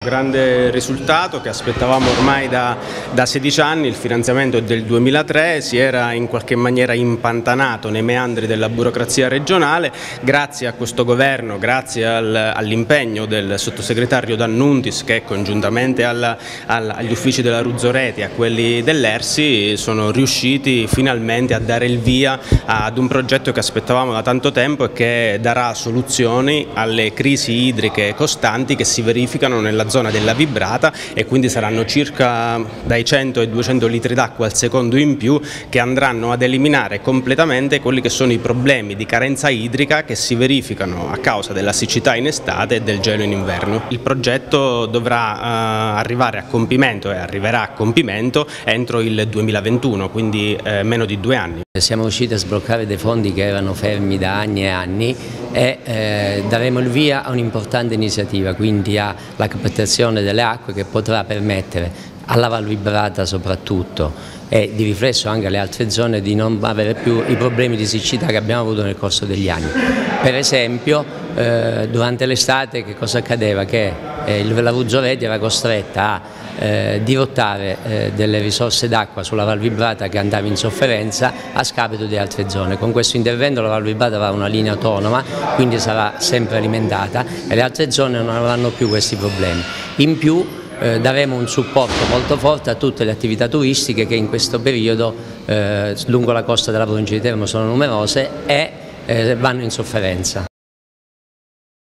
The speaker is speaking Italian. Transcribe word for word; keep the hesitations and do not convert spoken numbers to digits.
Grande risultato che aspettavamo ormai da, da sedici anni. Il finanziamento è del duemilatré, si era in qualche maniera impantanato nei meandri della burocrazia regionale. Grazie a questo governo, grazie al, all'impegno del sottosegretario D'Annuntis, che congiuntamente alla, alla, agli uffici della Ruzzoreti e a quelli dell'Ersi sono riusciti finalmente a dare il via ad un progetto che aspettavamo da tanto tempo e che darà soluzioni alle crisi idriche costanti che si verificano nella zona della Vibrata, e quindi saranno circa dai cento ai duecento litri d'acqua al secondo in più che andranno ad eliminare completamente quelli che sono i problemi di carenza idrica che si verificano a causa della siccità in estate e del gelo in inverno. Il progetto dovrà eh, arrivare a compimento e arriverà a compimento entro il duemilaventuno, quindi eh, meno di due anni. Siamo riusciti a sbloccare dei fondi che erano fermi da anni e anni e eh, daremo il via a un'importante iniziativa, quindi alla captazione delle acque che potrà permettere alla Val Vibrata soprattutto e di riflesso anche alle altre zone di non avere più i problemi di siccità che abbiamo avuto nel corso degli anni. Per esempio eh, durante l'estate che cosa accadeva? Che eh, la Ruzzoreti era costretta a eh, dirottare eh, delle risorse d'acqua sulla Val Vibrata che andava in sofferenza a scapito di altre zone. Con questo intervento la Val Vibrata avrà una linea autonoma, quindi sarà sempre alimentata e le altre zone non avranno più questi problemi. In più Eh, daremo un supporto molto forte a tutte le attività turistiche che in questo periodo eh, lungo la costa della provincia di Teramo sono numerose e eh, vanno in sofferenza.